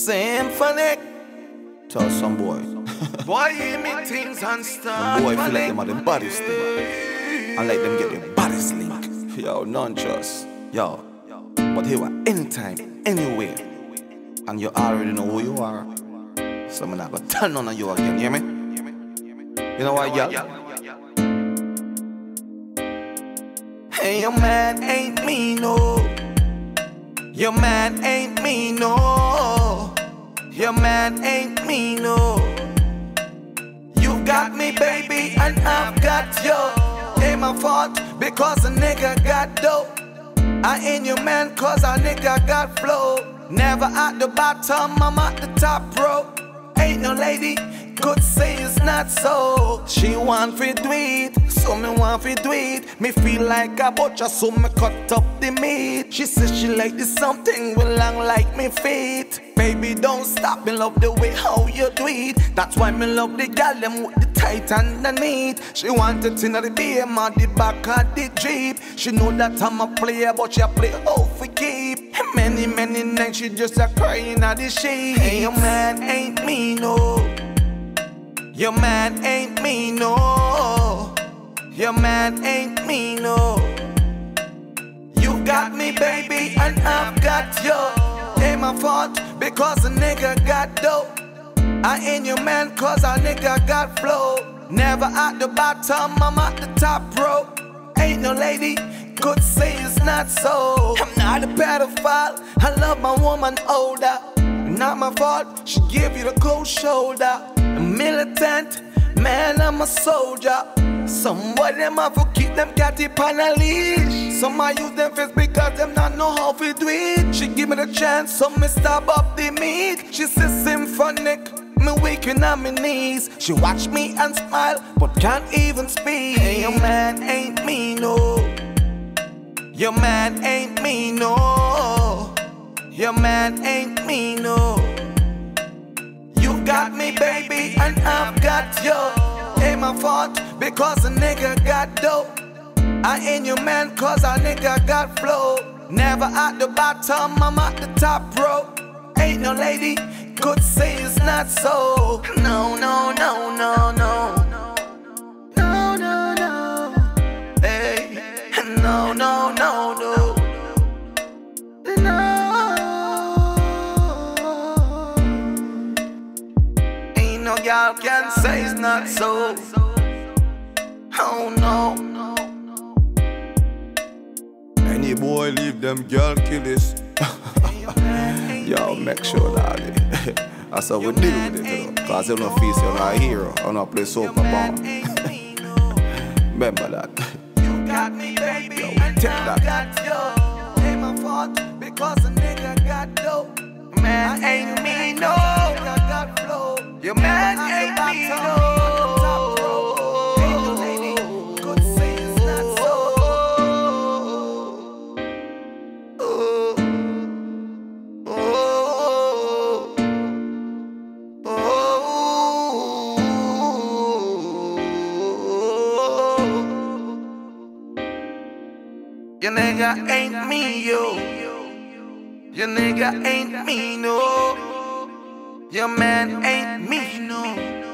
Symphonic. Tell some boy. Boy, hear me things and start. Boy, feel like them are the baddest thing. And let them get the baddest link. Yo, none trust. Yo. But here are anytime, anywhere. And you already know who you are. So I'm not gonna turn on you again, you hear me? You know what, yo? Hey, your man ain't me, no. Your man ain't me, no. Your man ain't me, no. You got me, baby, and I've got you. Ain't my fault because a nigga got dope. I ain't your man cause a nigga got flow. Never at the bottom, I'm at the top, bro. Ain't no lady could say it's not so. She want fi do it, so me want fi do it. Me feel like a butcher, so me cut up the meat. She says she like this something will long like me feet. Baby, don't stop, me love the way how you do it. That's why me love the gal them with the tight underneath. She want it in the BM or the back of the Jeep. She know that I'm a player, but she a play how for keep. Many nights she just a crying at the sheet. Hey, your man ain't me, no. Your man ain't me, no. Your man ain't me, no. You got me, baby, and I've got you. Ain't my fault because a nigga got dope. I ain't your man cause a nigga got flow. Never at the bottom, I'm at the top, bro. Ain't no lady could say it's not so. I'm not a pedophile, I love my woman older. Not my fault, she give you the cold shoulder. A militant, man, I'm a soldier. Some boy them have to keep them catty on a leash. Some I use them face because them not know how to do it. She give me the chance, so me stab up the meat. She says symphonic, me waking on my knees. She watch me and smile, but can't even speak. Hey, your man ain't me, no. Your man ain't me, no. Your man ain't me, no. You got me, baby, and I've got you. Ain't my fault because a nigga got dope. I ain't your man cause a nigga got flow. Never at the bottom, I'm at the top, bro. Ain't no lady could say it's not so. No, no, no, no, no. No, no, no. Hey, no, no, no, no. No. Ain't no girl can say it's not so. Oh no. Any boy leave them girl killers. Yo, make sure that that's how we deal with it, though. Cause you don't feel you're not a hero, you're not play soap bomb. Remember that. You got me, baby, yo, take that. Got you. Ain't my fault because a nigga got dope. Man ain't me, no. Got flow. Your man ain't me, no. Ain't no lady could say it's not so. Your nigga ain't me, yo. Your nigga ain't me, no. Your man ain't me, no.